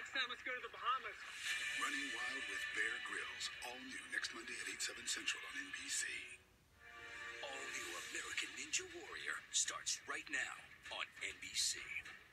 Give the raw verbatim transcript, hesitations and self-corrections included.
Next time, let's go to the Bahamas. Running Wild with Bear Grylls. All new next Monday at eight, seven Central on N B C. All new American Ninja Warrior starts right now on N B C.